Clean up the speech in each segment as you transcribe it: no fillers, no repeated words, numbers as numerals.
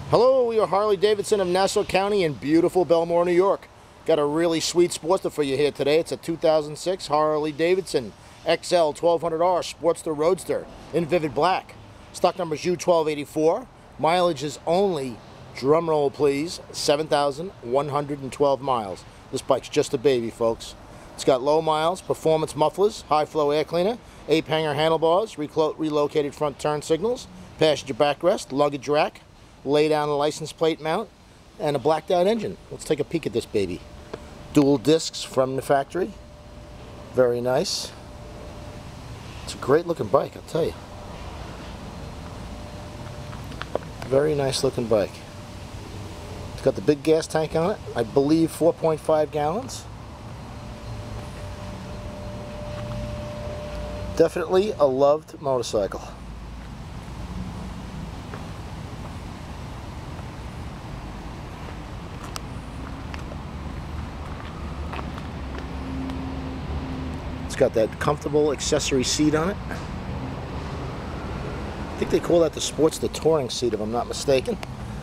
Hello, we are Harley-Davidson of Nassau County in beautiful Belmore, New York. Got a really sweet Sportster for you here today. It's a 2006 Harley-Davidson XL 1200R Sportster Roadster in vivid black. Stock number is U1284. Mileage is only, drumroll please, 7,112 miles. This bike's just a baby, folks. It's got low miles, performance mufflers, high flow air cleaner, ape hanger handlebars, relocated front turn signals, passenger backrest, luggage rack, lay down a license plate mount, and a blacked out engine. Let's take a peek at this baby. Dual discs from the factory. Very nice. It's a great looking bike, I'll tell you. Very nice looking bike. It's got the big gas tank on it. I believe 4.5 gallons. Definitely a loved motorcycle. It's got that comfortable accessory seat on it. I think they call that the Sportster touring seat, if I'm not mistaken.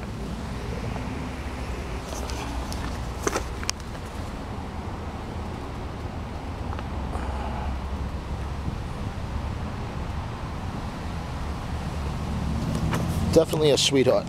Definitely a sweetheart.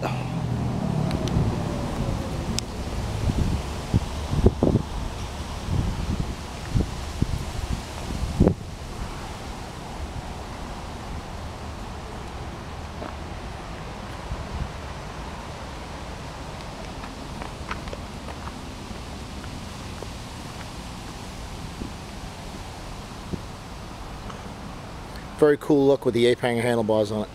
Very cool look with the ape hanger handlebars on it.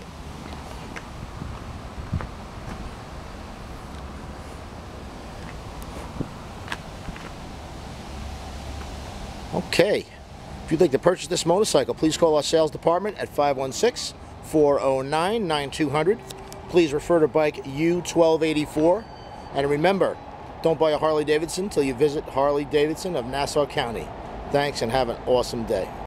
Okay, if you'd like to purchase this motorcycle, please call our sales department at 516-409-9200. Please refer to bike U1284. And remember, don't buy a Harley-Davidson until you visit Harley-Davidson of Nassau County. Thanks and have an awesome day.